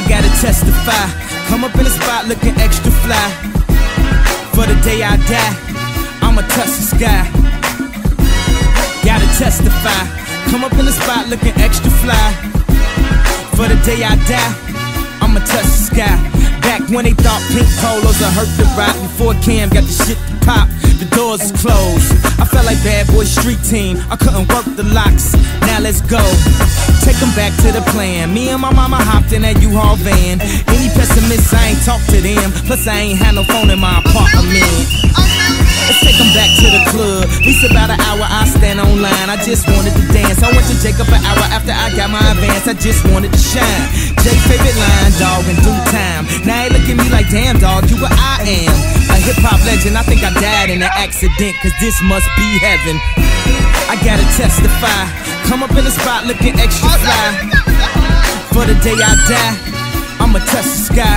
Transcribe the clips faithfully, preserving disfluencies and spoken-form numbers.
gotta testify. Come up in the spot looking extra fly. For the day I die, I'ma touch the sky. Gotta testify. Come up in the spot looking extra fly. For the day I die, I'ma touch the sky. Back when they thought pink polos would hurt the rock. Before Cam got the shit to pop, the doors is closed. I felt like Bad Boy Street Team, I couldn't work the locks. Now let's go, take them back to the plan. Me and my mama hopped in that U-Haul van. Any pessimists, I ain't talk to them. Plus I ain't had no phone in my apartment. Let's take them back to the club. At least about an hour I stand online. I just wanted to dance. I went to Jacob an hour after I got my advance. I just wanted to shine. Jay's favorite line, dog, in due time. Now he look at me like, damn dog, you what I am. A hip-hop legend, I think I died in an accident, cause this must be heaven. I gotta testify. Come up in the spot looking extra fly. For the day I die, I'ma touch the sky.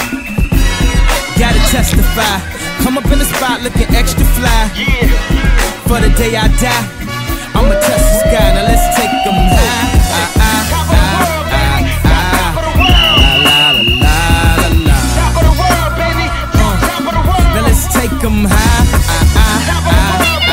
Gotta testify. Come up in the spot looking extra fly. For the day I die, I'ma touch the sky. Now let's take them high. Ah, ah, ah, ah, ah. La, la, la, la, la. Top of the world, baby. Top of the world. Now let's take them high. Ah, ah, ah, ah,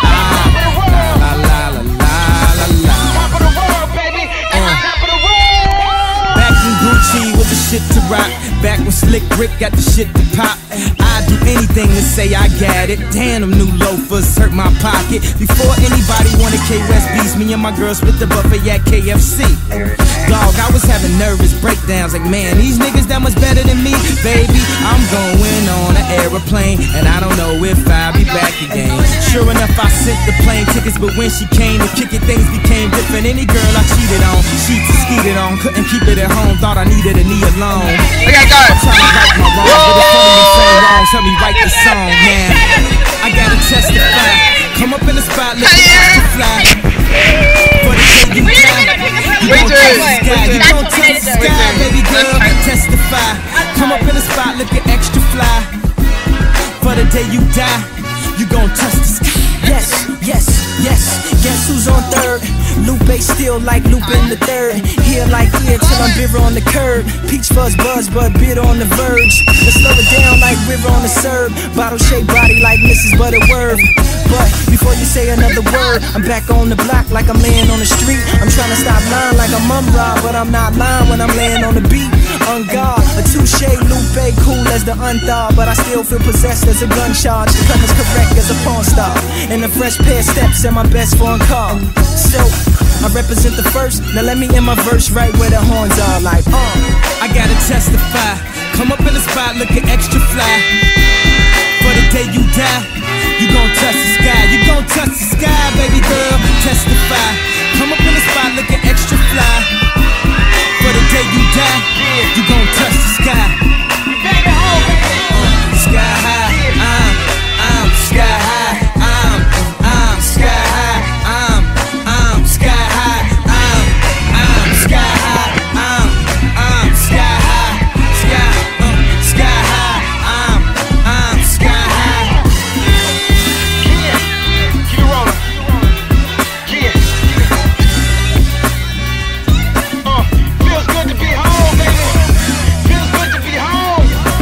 ah. La, la, la, la, la, la. Top of the world, baby. Top of the world. Back when Gucci was the shit to rock. Back when Slick Rick got the shit to pop. I'd do anything to say I got it. Damn, them new loafers hurt my pocket. Before anybody wanted K-West beats, me and my girl split the buffet at K F C. Dog, I was having nervous breakdowns like, man, these niggas that much better than me. Baby, I'm going on an aeroplane, and I don't know if I'll be back again. Sure enough, I sent the plane tickets, but when she came to kick it, things became different. Any girl I cheated on, she skeeted on, couldn't keep it at home, thought I needed a knee alone. Okay, go. I'm trying to right my wrongs, but it's funny you say wrongs, help me write the song, man. I gotta testify. Come up in the spot, look extra fly. For the day you die, you gon' touch the sky. You gon' touch the sky, baby girl. Testify. Come up in the spot, looking extra fly. For the day you die, you gon' touch the sky. Yes, yes, yes. Guess who's on third? Lupe still like Lupin the third. Here like here till I'm bitter on the curb. Peach fuzz buzz, but bitter on the verge. Let's slow it down like river on the serve. Bottle shaped body like Missus Butterworth. But before you say another word, I'm back on the block like I'm laying on the street. I'm trying to stop lying like I'm Mum-Ra, but I'm not lying when I'm laying on the beat. On guard, a touche, Lupe, cool as the unthaw, but I still feel possessed as a gun charge. To come as correct as a porn star. And a fresh pair of steps and my best foreign car. So, I represent the first, now let me end my verse right where the horns are like, uh I gotta testify, come up in the spot looking extra fly. For the day you die, you gon' touch the sky. You gon' touch the sky, baby girl, testify. Come up in the spot looking extra fly. For the day you die, you gon' touch the sky. uh, Sky high, I'm, I'm sky high. I'm, I'm sky high. I'm, I'm sky high. I'm, I'm sky high. I'm, I'm sky high. Sky, uh, sky high. I'm, I'm sky high. Yeah, keep it rolling. Yeah. Uh, feels good to be home, baby. Feels good to be home.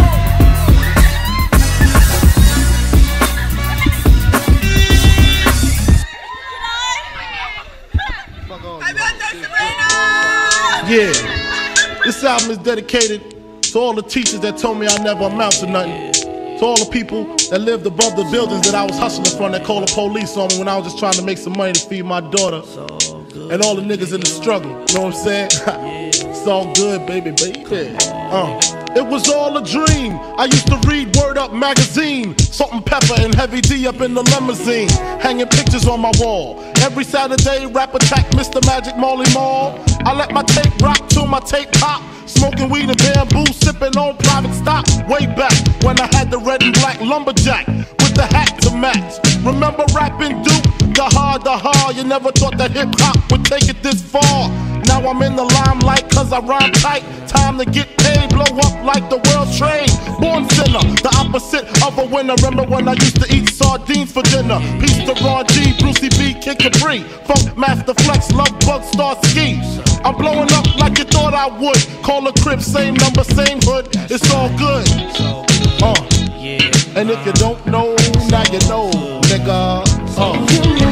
Yeah, this album is dedicated to all the teachers that told me I never amount to nothing. To all the people that lived above the buildings that I was hustling from that called the police on me when I was just trying to make some money to feed my daughter. And all the niggas in the struggle, you know what I'm saying? It's all good, baby, baby. Uh. It was all a dream. I used to read Word Up magazine, Salt and Pepper and Heavy D up in the limousine, hanging pictures on my wall. Every Saturday, rap attack Mister Magic Molly Mall. I let my tape rock till my tape pop. Smoking weed and bamboo, sipping on private stock. Way back when I had the red and black lumberjack with the hat to match. Remember rapping Duke? The hard, the hard. You never thought that hip hop would take it this far. Now I'm in the limelight cause I rhyme tight. Time to get paid, blow up like the world trade. Born sinner, the opposite of a winner. Remember when I used to eat sardines for dinner? Peace to Ron G, Brucey B, Kid Capri, Funk Master Flex, Love Bug, Star Ski. I'm blowing up like you thought I would. Call a crib, same number, same hood. It's all good. Uh, and if you don't know, now you know, nigga. Uh.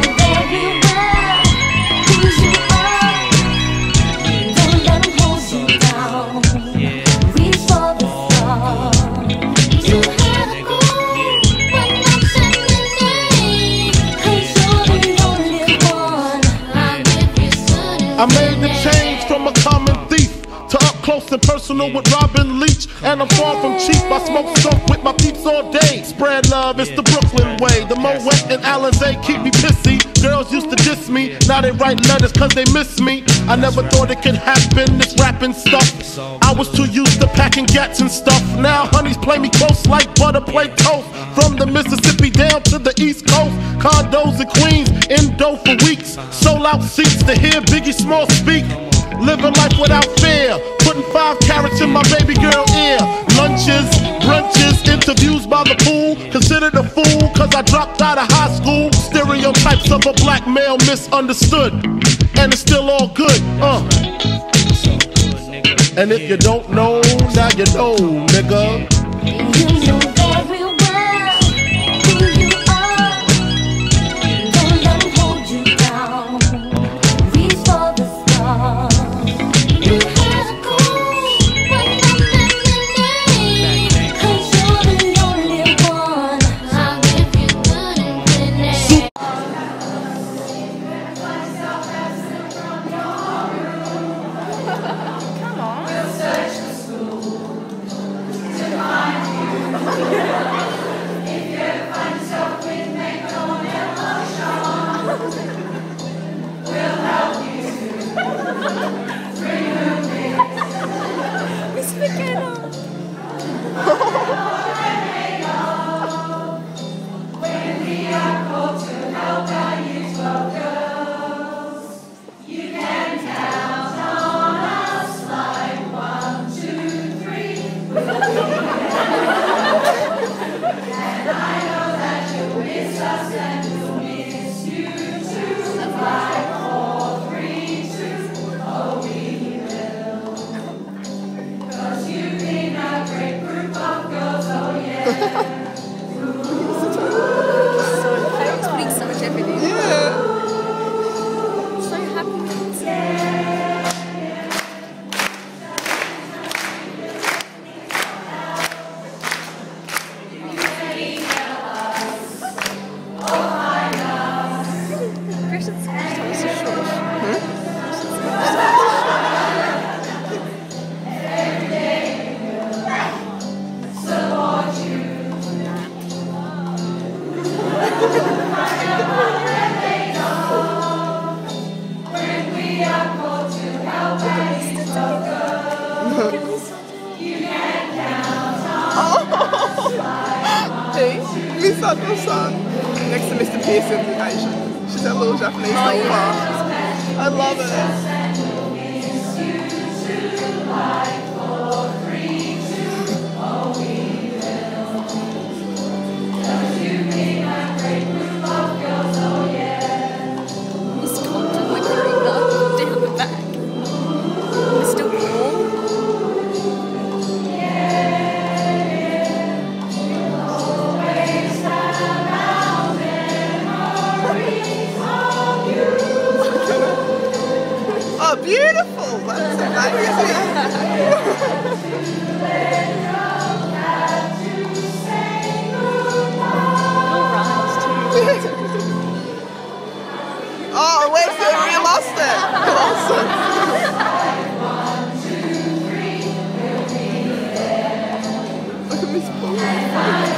I made the change from a common thief to up close and personal with Robin Leach. And I'm far from cheap, I smoke skunk with my peeps all day. Spread love, it's the Brooklyn way. The Moet and Alizé keep me pissy. Girls used to diss me, now they write letters cause they miss me. I never thought it could happen, this rapping stuff. I was too used to packing gats and stuff. Now honeys play me close like butter play toast. From the Mississippi down to the East Coast, condos in Queens, indo for weeks. Sold out seats to hear Biggie Small speak. Living life without fear, putting five carats in my baby girl ear. Lunches, brunches, interviews by the pool. Considered a fool cause I dropped out of high school. Stereotypes of a black male misunderstood, and it's still all good, uh. And if you don't know, now you know, nigga. You know very well who you are. Don't let them hold you down. Reach for the stars. You had a goal, but nothing remained. 'Cause you're the only one. I'll give you good and clean. Come on. We'll search the school to find you. If you ever find yourself with makeup and lotion, we'll help you to remove it. Miss McKenna. When we are called to help our youth twelve girls, you can count on us like one, two, three. And I know that you'll miss us and we'll miss you too. Like four, three, two, oh we will. 'Cause you've been a great group of girls, oh yeah. It's putting so much effort in. Yeah. So happy. Christian's so short. When we are called to help our youth twelve girls, you can count on Hey, Lisa Dawson next to Mister Pearson, the Asian. She's that little Japanese helper. I love it. He's constantly wearing up down the back. It's still warm. Oh, beautiful! That's Oh, wait, so we lost it! We lost it! Look at this pool.